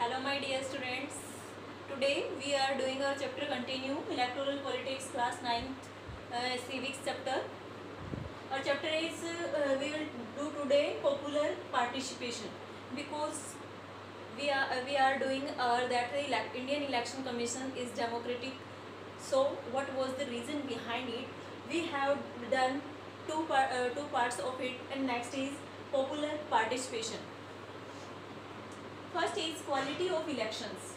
Hello my dear students. Today we are doing our chapter continue electoral politics class 9th civics chapter. Our chapter is we will do today popular participation because we are doing that the Indian Election Commission is democratic. So what was the reason behind it? We have done two parts of it, and next is popular participation. First is quality of elections.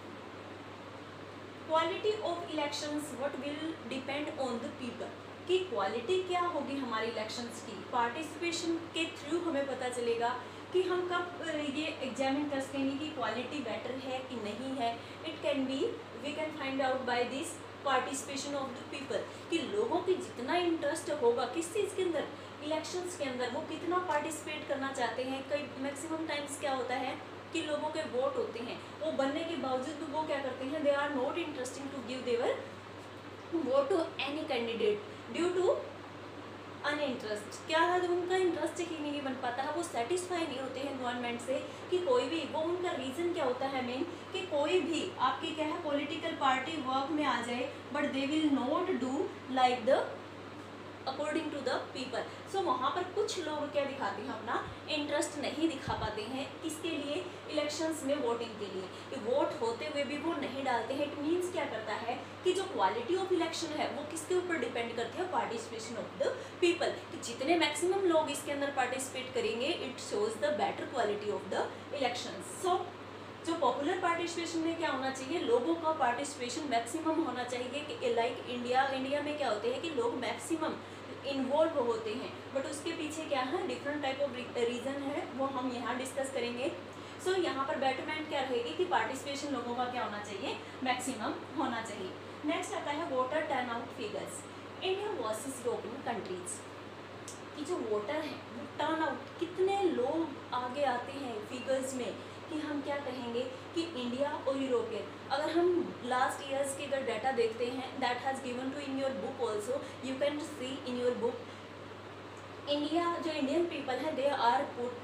Quality of elections what will depend on the people. कि quality क्या होगी हमारी elections की. Participation के through हमें पता चलेगा कि हम कब ये एग्जामिन कर सकेंगे कि क्वालिटी बेटर है कि नहीं है. It can be we can find out by this participation of the people कि लोगों की जितना इंटरेस्ट होगा किस चीज़ के अंदर, इलेक्शंस के अंदर, वो कितना पार्टिसिपेट करना चाहते हैं. कई मैक्सिमम टाइम्स क्या होता है कि लोगों के वोट होते हैं, वो बनने के बावजूद वो क्या करते हैं, they are not interesting to give their vote to any candidate due to uninterest. क्या है, तो उनका इंटरेस्ट ही नहीं बन पाता है, वो सेटिस्फाई नहीं होते हैं गवर्नमेंट से कि कोई भी, वो उनका रीज़न क्या होता है मेन कि कोई भी आपकी क्या है पॉलिटिकल पार्टी वर्क में आ जाए but they will not do like the according to the people. So वहाँ पर कुछ लोग क्या दिखाते हैं, अपना इंटरेस्ट नहीं दिखा पाते हैं. किसके लिए, इलेक्शंस में वोटिंग के लिए. वोट होते हुए भी वो नहीं डालते हैं. इट मीन्स क्या करता है कि जो क्वालिटी ऑफ इलेक्शन है वो किसके ऊपर डिपेंड करती है, पार्टिसिपेशन ऑफ द पीपल. कि जितने मैक्सिमम लोग इसके अंदर पार्टिसिपेट करेंगे it shows the better quality of the elections. So जो पॉपुलर पार्टिसिपेशन में क्या होना चाहिए, लोगों का पार्टिसिपेशन मैक्सिमम होना चाहिए. कि लाइक इंडिया में क्या होते हैं कि लोग मैक्सिमम इन्वॉल्व होते हैं, बट उसके पीछे क्या है, डिफरेंट टाइप ऑफ रीज़न है, वो हम यहाँ डिस्कस करेंगे. सो यहाँ पर बेटरमेंट क्या रहेगी कि पार्टिसिपेशन लोगों का क्या होना चाहिए, मैक्सिमम होना चाहिए. नेक्स्ट आता है voter turnout figures. India versus European countries कि जो वोटर हैं वो टर्न आउट, कितने लोग आगे आते हैं फिगर्स में, कि हम क्या कहेंगे कि इंडिया और यूरोपियन. अगर हम लास्ट ईयर्स के अगर डाटा देखते हैं that has given to in your book also, you can see in your book. India जो इंडियन पीपल है they are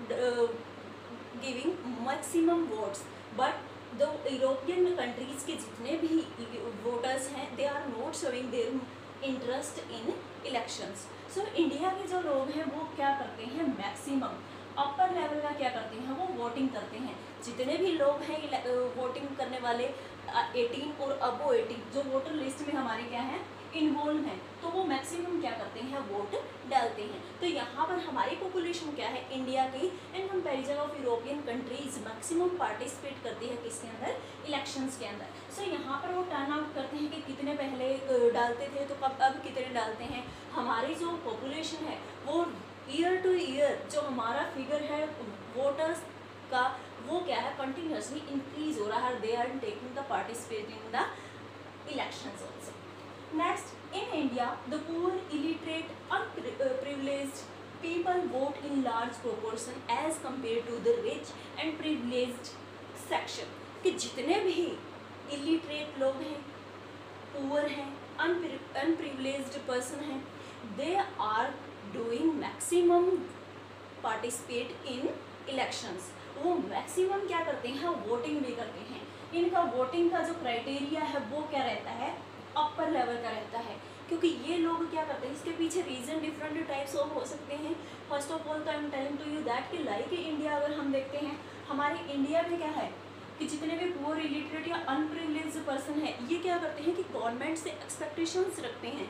giving maximum votes, but the European countries के जितने भी वोटर्स हैं they are not showing their interest in elections. So India के जो लोग हैं वो क्या करते हैं, मैक्सिमम अपर लेवल का क्या करते हैं, वो वोटिंग करते हैं. जितने भी लोग हैं वोटिंग करने वाले 18 और अबो 18 जो वोटर लिस्ट में हमारे क्या हैं इन्वॉल्व हैं, तो वो मैक्सिमम क्या करते हैं, वोट डालते हैं. तो यहाँ पर हमारी पॉपुलेशन क्या है इंडिया की in comparison of European countries maximum participate करती है किसके अंदर, इलेक्शंस के अंदर. सो यहाँ पर वो टर्न आउट करते हैं कि कितने पहले डालते थे तो अब कितने डालते हैं. हमारी जो पॉपुलेशन है वो ईयर टू ईयर जो हमारा फिगर है वोटर्स का वो क्या है कंटिन्यूसली इंक्रीज हो रहा है. They are taking the participating the elections also. Next, in India the poor, illiterate, unprivileged people vote in large proportion as compare to the rich and privileged section. कि जितने भी इलिटरेट लोग हैं, poor हैं, unprivileged person हैं, they are doing maximum participate in elections. वो maximum क्या करते हैं, वोटिंग भी करते हैं. इनका वोटिंग का जो क्राइटेरिया है वो क्या रहता है, अपर लेवल का रहता है. क्योंकि ये लोग क्या करते हैं, इसके पीछे रीज़न डिफरेंट टाइप्स ऑफ हो सकते हैं. फर्स्ट ऑफ ऑल तो I am telling to you that कि लाइक इंडिया अगर हम देखते हैं, हमारे इंडिया में क्या है कि जितने भी पुअर, इलिटरेट या अनप्रिविलेज्ड पर्सन है ये क्या करते हैं कि गवर्नमेंट से एक्सपेक्टेशंस रखते हैं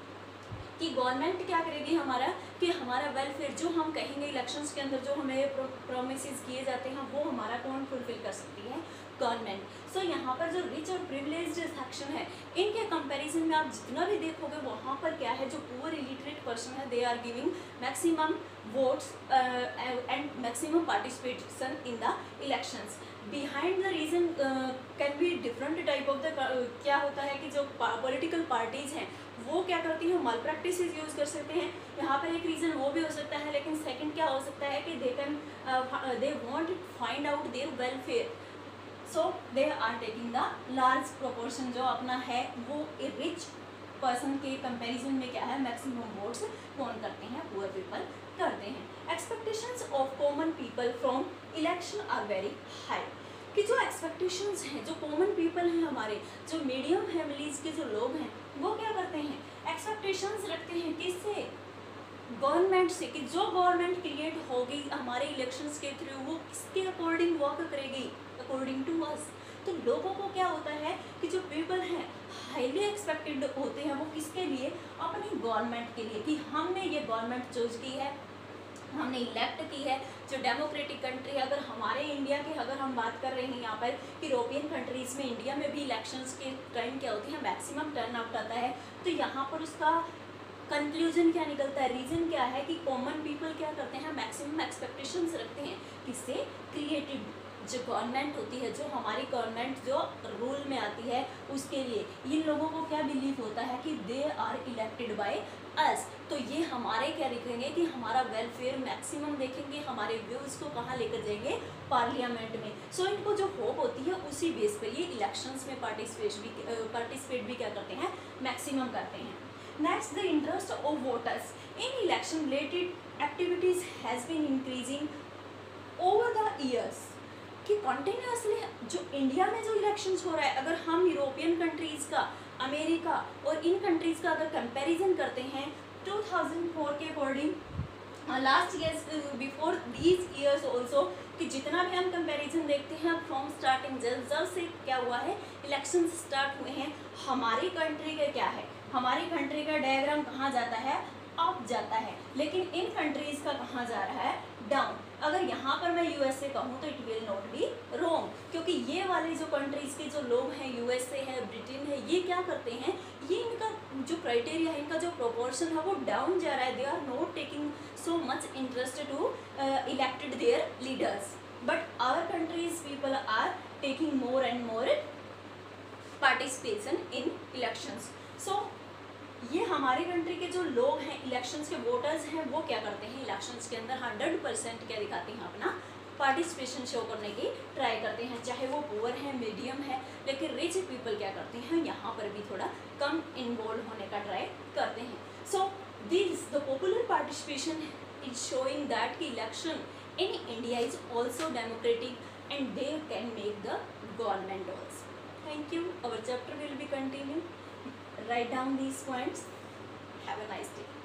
कि गवर्नमेंट क्या करेगी हमारा, कि हमारा वेलफेयर जो हम कहेंगे इलेक्शंस के अंदर जो हमें प्रोमिसेस किए जाते हैं वो हमारा कौन फुलफिल कर सकती है, गवर्नमेंट. सो यहाँ पर जो रिच और प्रिविलेज्ड सेक्शन है इनके कंपैरिजन में आप जितना भी देखोगे वहाँ पर क्या है, जो पुअर इलिटरेट पर्सन है they are giving maximum votes and maximum participation in the elections. Behind the reason can be different type of the, क्या होता है कि जो पॉलिटिकल पार्टीज़ हैं वो क्या करती हैं, माल प्रैक्टिसेस यूज़ कर सकते हैं. यहाँ पर एक रीज़न वो भी हो सकता है, लेकिन सेकंड क्या हो सकता है कि they want to find out their welfare. So they are taking the large proportion जो अपना है वो रिच पर्सन के कंपैरिजन में क्या है मैक्सिमम वोट्स कौन करते हैं, पुअर पीपल करते हैं. Expectations of common people from election are very high. कि जो एक्सपेक्टेशंस हैं, जो कॉमन पीपल हैं, हमारे जो मीडियम फैमिलीज के जो लोग हैं, वो क्या करते हैं, एक्सपेक्टेशंस रखते हैं किससे, गवर्नमेंट से, कि जो गवर्नमेंट क्रिएट होगी हमारे इलेक्शंस के थ्रू वो किसके अकॉर्डिंग वर्क करेगी, अकॉर्डिंग टू अस। तो लोगों को क्या होता है कि जो पीपल हैं हाईली एक्सपेक्टेड होते हैं, वो किसके लिए, अपनी गवर्नमेंट के लिए, कि हमने ये गवर्नमेंट चूज की है, हमने इलेक्ट की है, जो डेमोक्रेटिक कंट्री है। अगर हमारे इंडिया की अगर हम बात कर रहे हैं यहाँ पर, यूरोपियन कंट्रीज़ में, इंडिया में भी इलेक्शंस के टाइम क्या होती है, मैक्सिमम टर्न आउट आता है। तो यहाँ पर उसका कंक्लूजन क्या निकलता है, रीज़न क्या है कि कॉमन पीपल क्या करते हैं, मैक्सिमम एक्सपेक्टेशंस रखते हैं किससे, क्रिएटिव जो गवर्नमेंट होती है, जो हमारी गवर्नमेंट जो रूल में आती है उसके लिए। इन लोगों को क्या बिलीव होता है कि they are elected by us, तो ये हमारे क्या देखेंगे कि हमारा वेलफेयर मैक्सिमम देखेंगे, हमारे व्यूज़ को कहाँ लेकर जाएंगे, पार्लियामेंट में। सो इनको जो होप होती है उसी बेस पर ये इलेक्शंस में पार्टिसिपेट भी क्या करते हैं, मैक्सिमम करते हैं। Next, the interest of voters in election related activities has been increasing over the years, कि कॉन्टिन्यूसली जो इंडिया में जो इलेक्शंस हो रहा है, अगर हम यूरोपियन कंट्रीज़ का, अमेरिका और इन कंट्रीज़ का अगर कंपैरिजन करते हैं 2004 के according, last years before these years also, कि जितना भी हम कंपैरिजन देखते हैं फ्रॉम स्टार्टिंग, जब से क्या हुआ है, इलेक्शन स्टार्ट हुए हैं, हमारी कंट्री का क्या है, हमारी कंट्री का डायग्राम कहाँ जाता है, अप जाता है, लेकिन इन कंट्रीज़ का कहाँ जा रहा है, डाउन। अगर यहाँ पर मैं यूएसए कहूँ तो it will not be wrong, क्योंकि ये वाले जो कंट्रीज़ के जो लोग हैं, यूएसए है, ब्रिटेन है, ये क्या करते हैं, ये इनका जो क्राइटेरिया है, इनका जो प्रोपोर्शन है वो डाउन जा रहा है। They are not taking so much interest to elected their leaders, but our countries people are taking more and more participation in elections. So ये हमारी कंट्री के जो लोग हैं, इलेक्शंस के वोटर्स हैं, वो क्या करते हैं, इलेक्शंस के अंदर 100% क्या दिखाते हैं, अपना पार्टिसिपेशन शो करने की ट्राई करते हैं, चाहे वो पुअर है, मीडियम है। लेकिन रिच पीपल क्या करते हैं, यहाँ पर भी थोड़ा कम इन्वॉल्व होने का ट्राई करते हैं। So this the popular participation is showing that कि election in India is also democratic and they can make the government also. Thank you. Our chapter will be continuing. Write down these points. Have a nice day.